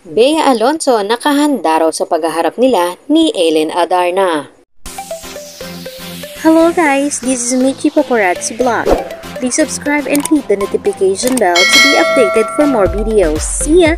Bea Alonzo nakahanda raw sa paghaharap nila ni Ellen Adarna. Hello guys, this is Michi Paparazzi Vlog. Please subscribe and hit the notification bell to be updated for more videos. See ya!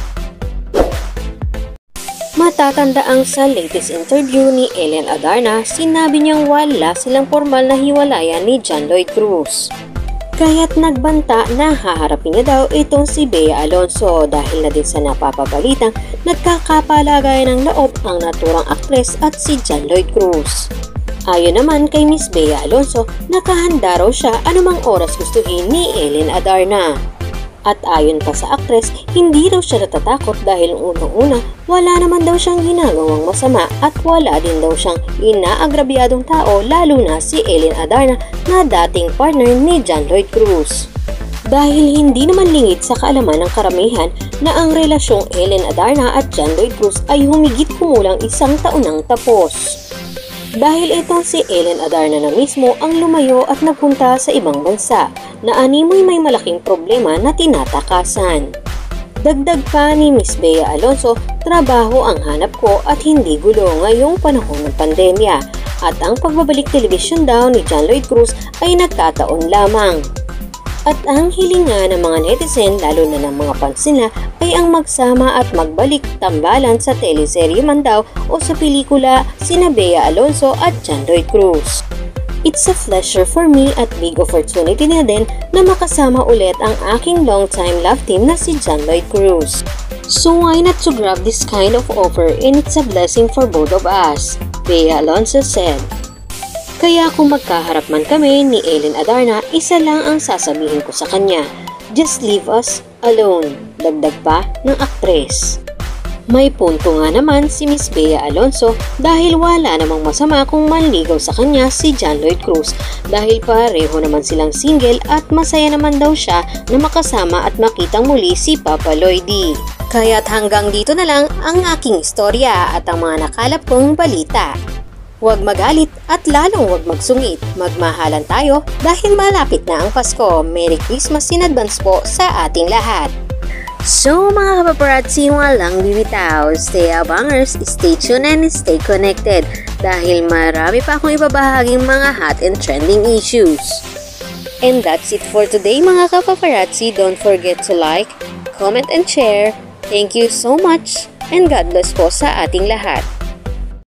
Matatandaang sa latest interview ni Ellen Adarna, sinabi niyang wala silang formal na hiwalayan ni John Lloyd Cruz. Kaya't nagbanta na haharapin niya daw itong si Bea Alonzo dahil na din sa napapabalitang nagkakapalagayan ng loob ang naturang aktres at si John Lloyd Cruz. Ayon naman kay Miss Bea Alonzo, nakahanda raw siya anumang oras gustuhin ni Ellen Adarna. At ayon pa sa aktres, hindi raw siya natatakot dahil unang-una wala naman daw siyang ginagawang masama at wala din daw siyang inaagrabiyadong tao, lalo na si Ellen Adarna na dating partner ni John Lloyd Cruz. Dahil hindi naman lingid sa kaalaman ng karamihan na ang relasyong Ellen Adarna at John Lloyd Cruz ay humigit kumulang 1 taon nang tapos. Dahil itong si Ellen Adarna na mismo ang lumayo at nagpunta sa ibang bansa na animoy may malaking problema na tinatakasan. Dagdag pa ni Miss Bea Alonzo, trabaho ang hanap ko at hindi gulo ngayong panahon ng pandemya at ang pagbabalik telebisyon daw ni John Lloyd Cruz ay nagkataon lamang. At ang hilinga ng mga netizen lalo na ng mga fans nila ay ang magsama at magbalik tambalan sa teleserye man daw o sa pelikula sina Bea Alonzo at John Lloyd Cruz. It's a pleasure for me at big opportunity na din na makasama ulit ang aking long-time love team na si John Lloyd Cruz. So why not to grab this kind of offer and it's a blessing for both of us, Bea Alonzo said. Kaya kung magkaharap man kami ni Ellen Adarna, isa lang ang sasabihin ko sa kanya, just leave us alone, dagdag pa ng aktres. May punto nga naman si Miss Bea Alonzo dahil wala namang masama kung manligaw sa kanya si John Lloyd Cruz dahil pareho naman silang single at masaya naman daw siya na makasama at makitang muli si Papa Lloydie. Kaya't hanggang dito na lang ang aking istorya at ang mga nakalap kong balita. Huwag magalit at lalong huwag magsungit. Magmahalan tayo dahil malapit na ang Pasko. Merry Christmas in advance po sa ating lahat. So mga kapaparazzi, walang bibitaw. Stay abangers, stay tuned and stay connected dahil marami pa akong ibabahaging mga hot and trending issues. And that's it for today mga kapaparazzi. Don't forget to like, comment and share. Thank you so much and God bless po sa ating lahat.